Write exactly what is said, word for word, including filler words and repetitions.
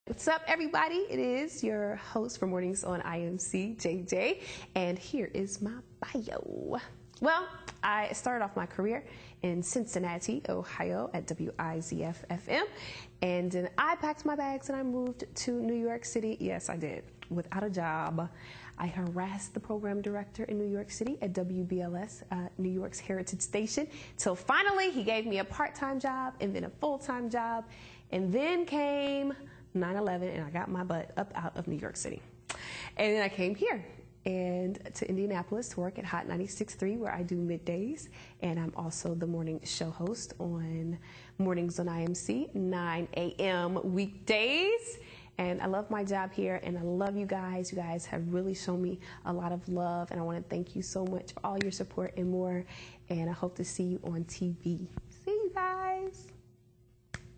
What's up, everybody? It is your host for Mornings on I M C, J J, and here is my bio. Well, I started off my career in Cincinnati, Ohio at W I Z F F M, and then I packed my bags and I moved to New York City. Yes, I did, without a job. I harassed the program director in New York City at W B L S, uh, New York's Heritage Station, till finally he gave me a part-time job and then a full-time job, and then came nine eleven and I got my butt up out of New York City. And then I came here and to Indianapolis to work at Hot ninety-six point three, where I do middays, and I'm also the morning show host on Mornings on I M C, nine A M weekdays. And I love my job here, and I love you guys. You guys have really shown me a lot of love, and I want to thank you so much for all your support and more, and I hope to see you on T V. See you guys.